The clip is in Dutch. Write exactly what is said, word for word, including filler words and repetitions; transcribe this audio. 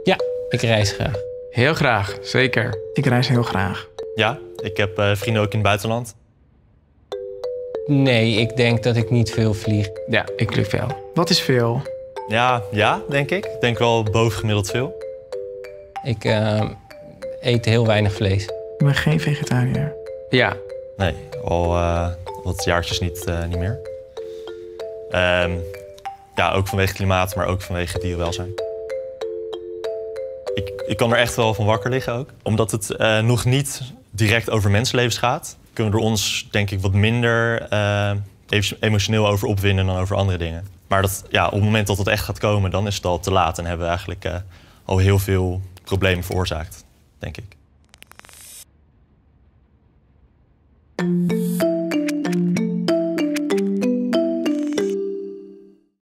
Ja, ik reis graag. Heel graag, zeker. Ik reis heel graag. Ja, ik heb uh, vrienden ook in het buitenland. Nee, ik denk dat ik niet veel vlieg. Ja, ik vlieg veel. Wat is veel? Ja, ja, denk ik. Ik denk wel bovengemiddeld veel. Ik uh, eet heel weinig vlees. Ik ben geen vegetariër. Ja. Nee, al uh, wat jaartjes niet, uh, niet meer. Um, ja, ook vanwege klimaat, maar ook vanwege dierenwelzijn. Ik, ik kan er echt wel van wakker liggen ook. Omdat het uh, nog niet direct over mensenlevens gaat, kunnen we er ons denk ik wat minder uh, emotioneel over opwinden dan over andere dingen. Maar dat, ja, op het moment dat het echt gaat komen, dan is het al te laat en hebben we eigenlijk uh, al heel veel problemen veroorzaakt, denk ik.